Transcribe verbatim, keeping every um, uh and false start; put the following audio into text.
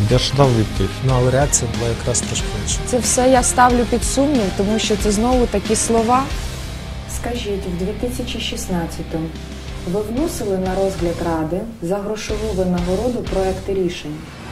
Я ж дав відповідь. Ну, але реакція була якраз трошки інша. Це все я ставлю під сумнів, тому що це знову такі слова. Скажіть, в дві тисячі шістнадцятому ви вносили на розгляд Ради за грошову винагороду проекти рішень?